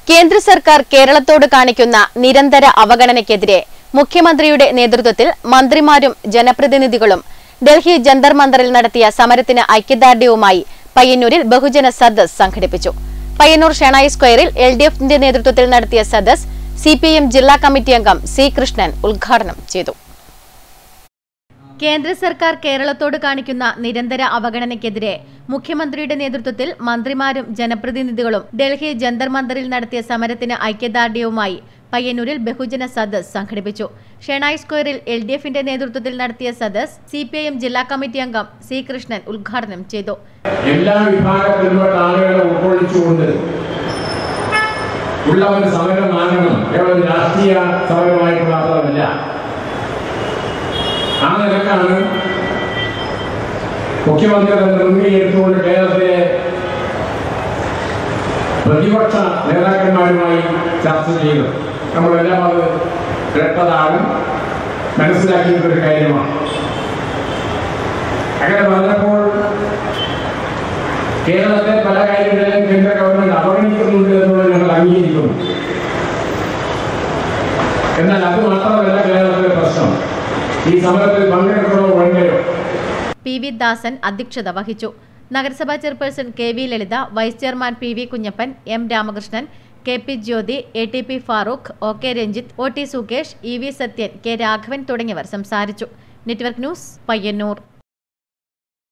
കേന്ദ്ര സർക്കാർ കേരളത്തോട് കാണിക്കുന്ന നിരന്തര അവഗണനയ്ക്കെതിരെ മുഖ്യമന്ത്രിയുടെ നേതൃത്വത്തിൽ മന്ത്രിമാരും ജനപ്രതിനിധികളും ഡൽഹി ജന്തർ മന്ദറിൽ നടത്തിയ സമരത്തിന് ഐക്യദാർഢ്യവുമായി പയ്യന്നൂരിൽ ബഹുജന സദസ് സംഘടിപ്പിച്ചു. പയ്യന്നൂർ ഷെണായി സ്ക്വയറിൽ LDFന്റെ നേതൃത്വത്തിൽ നടത്തിയ സദസ് CPIM ജില്ലാ കമ്മിറ്റി അംഗം C കൃഷ്ണൻ ഉദ്ഘാടനം ചെയ്തു. കേന്ദ്ര സർക്കാർ കേരളത്തോട് കാണിക്കുന്ന നിരന്തര അവഗണനയ്ക്കെതിരെ മുഖ്യമന്ത്രിയുടെ നേതൃത്വത്തിൽ മന്ത്രിമാരും ജനപ്രതിനിധികളും ഡൽഹി ജന്തർ മന്ദറിൽ നടത്തിയ സമരത്തിന് ഐക്യദാർഢ്യവുമായി പയ്യന്നൂരിൽ ബഹുജന സദസ് സംഘടിപ്പിച്ചു. ഷെണായി സ്ക്വയറിൽ LDFന്റെ നേതൃത്വത്തിൽ നടത്തിയ സദസ് CPIM ജില്ലാ കമ്മിറ്റി അംഗം C കൃഷ്ണൻ ഉദ്ഘാടനം ചെയ്തു. എല്ലാ വിഭാഗത്തിലുള്ള ആളുകളെ ഉൾക്കൊള്ളിച്ചുകൊണ്ട് ഉള്ള ഒരു സമരമാനണം കേവലം രാഷ്ട്രീയ സമരമായിട്ട് മാത്രമല്ല. ആ നിലക്കാണ് മുഖ്യമന്ത്രി തന്നെ മുൻകൈയെടുത്തുകൊണ്ട് കേരളത്തിലെ പ്രതിപക്ഷ നേതാക്കന്മാരുമായി ചർച്ച ചെയ്തത്. നമ്മളെല്ലാം അത് കേട്ടതാണ്, മനസ്സിലാക്കിയിട്ടൊരു കാര്യമാണ്. അങ്ങനെ പറഞ്ഞപ്പോൾ കേരളത്തെ പല കാര്യങ്ങളിലും കേന്ദ്ര ഗവൺമെന്റ് അവഗണിക്കുന്നുണ്ട് എന്നുള്ളത് ഞങ്ങൾ അംഗീകരിക്കുന്നു. എന്നാൽ അത് മാത്രമല്ല കേരളത്തിലെ പ്രശ്നം. ഈ സമരത്തിൽ പങ്കെടുക്കണോ വേണ്ടയോ? PV ദാസൻ അധ്യക്ഷത വഹിച്ചു. നഗരസഭാ chairperson KV Lalitha, vice chairman PV Kunhappan, M Ramakrishnan, KP Jyothi, ATP Farooq, OK Ranjith, OT Sukesh, EV Sathyan, K Raghavan തുടങ്ങിയവർ സംസാരിച്ചു. Network news, Payyanur.